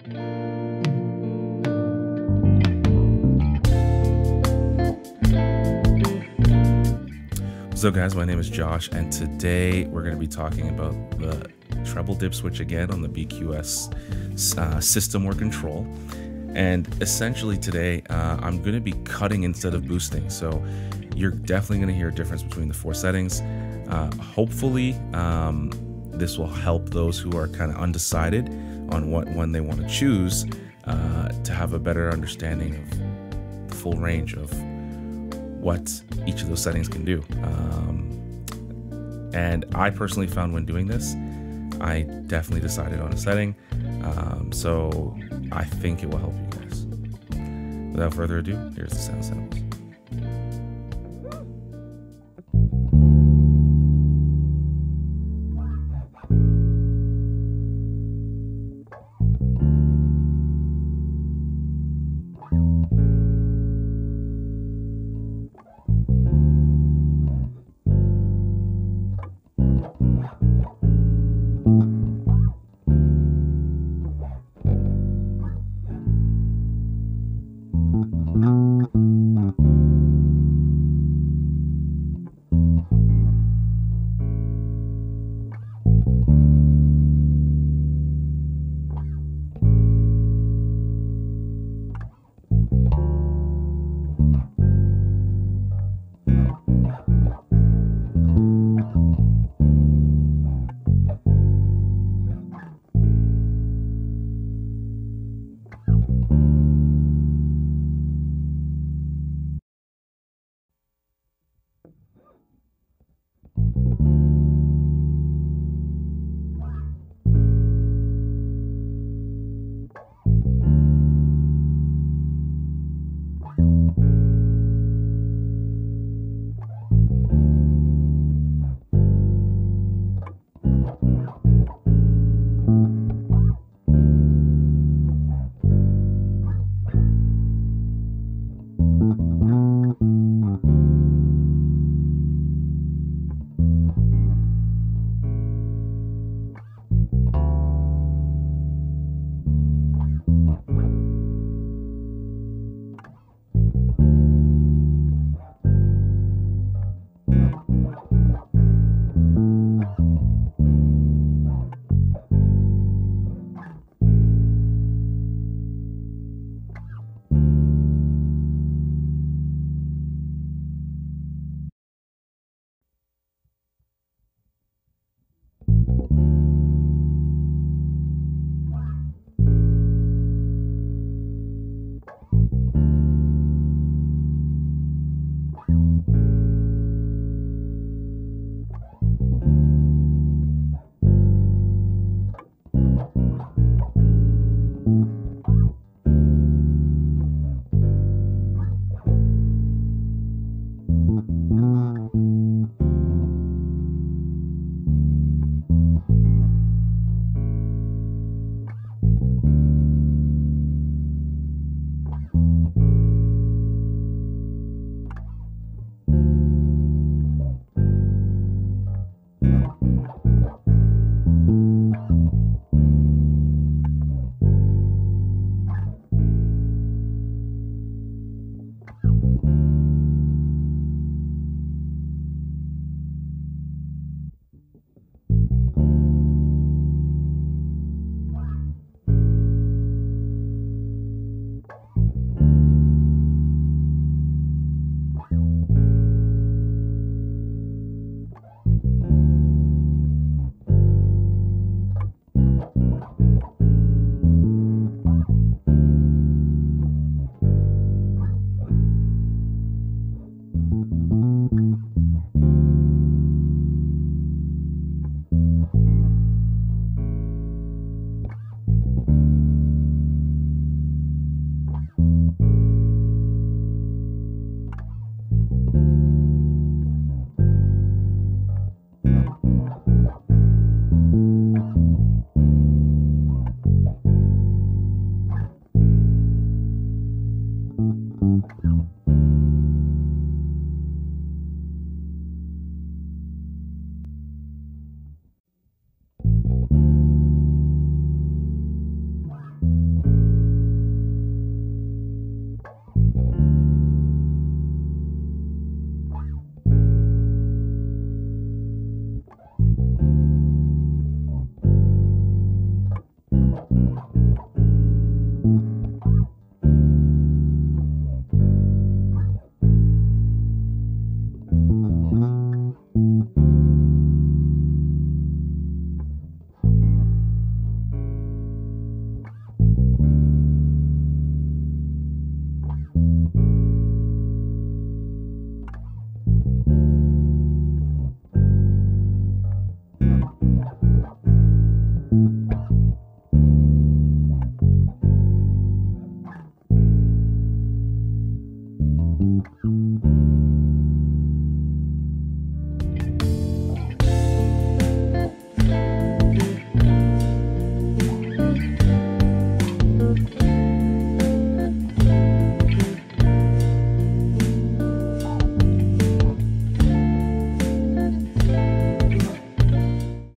So guys, my name is Josh, and today we're going to be talking about the treble dipswitch again on the BQS system or control. And essentially today I'm going to be cutting instead of boosting, so you're definitely going to hear a difference between the four settings. Hopefully this will help those who are kind of undecided on what one they want to choose to have a better understanding of the full range of what each of those settings can do. And I personally found when doing this, I definitely decided on a setting. So I think it will help you guys. Without further ado, here's the sound samples.